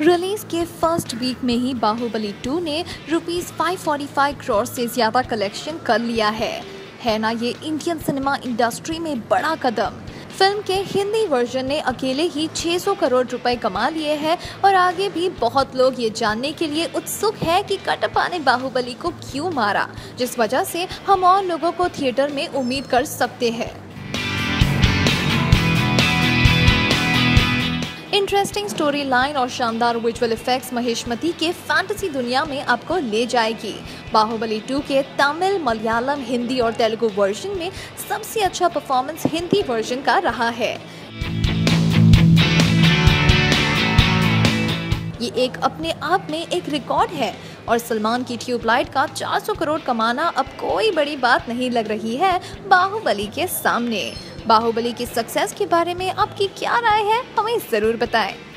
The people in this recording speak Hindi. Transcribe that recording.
रिलीज के फर्स्ट वीक में ही बाहुबली 2 ने ₹545 करोड़ से ज्यादा कलेक्शन कर लिया है ना ये इंडियन सिनेमा इंडस्ट्री में बड़ा कदम। फिल्म के हिंदी वर्जन ने अकेले ही 600 करोड़ रुपए कमा लिए हैं और आगे भी बहुत लोग ये जानने के लिए उत्सुक है कि कटप्पा ने बाहुबली को क्यों मारा, जिस वजह से हम और लोगों को थिएटर में उम्मीद कर सकते हैं। इंटरेस्टिंग स्टोरी लाइन और शानदार विजुअल इफेक्ट्स महेशमती के फैंटेसी दुनिया में आपको ले जाएगी। बाहुबली 2 के तमिल, मलयालम, हिंदी और तेलुगु वर्जन में सबसे अच्छा परफॉर्मेंस हिंदी वर्जन का रहा है। ये एक अपने आप में एक रिकॉर्ड है और सलमान की ट्यूबलाइट का 400 करोड़ कमाना अब कोई बड़ी बात नहीं लग रही है बाहुबली के सामने। बाहुबली की सक्सेस के बारे में आपकी क्या राय है, हमें जरूर बताएं।